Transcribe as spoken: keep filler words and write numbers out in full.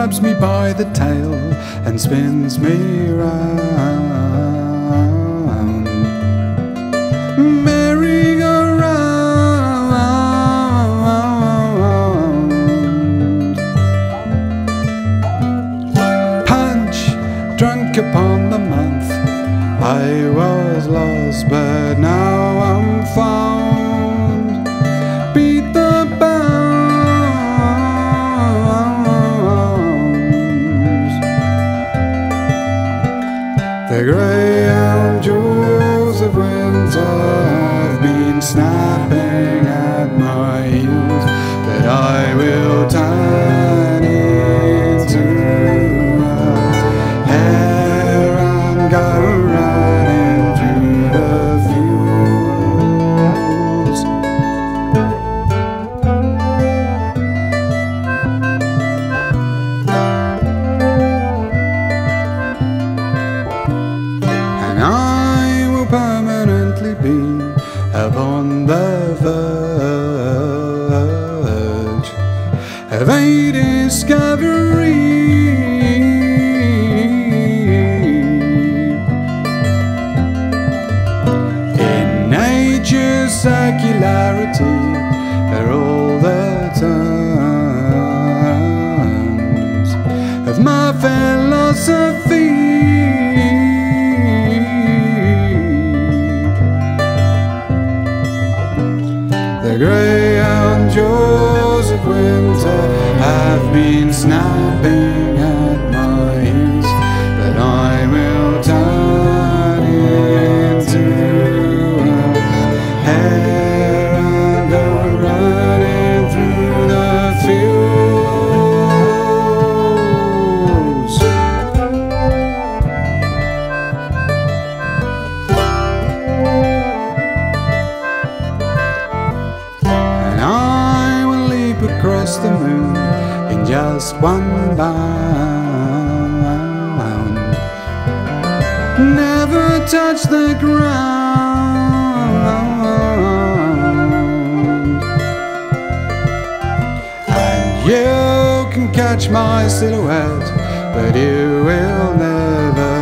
grabs me by the tail and spins me round. Merry-go-round. Punch, drunk upon the month, I was lost, but now I'm found. Beat the bounds. The greyhound jaws of winter have been snapping at my heels, but I will turn into a hare and go running through the fields. And I will permanently be upon the verge of a discovery. In nature's circularity are all the terms of my philosophy. The greyhound jaws of winter have been snapping at my heels, but I will turn into a hare and go running through the fields. And I will leap across the moon in just one bound, never touch the ground. And you can catch my silhouette, but you will never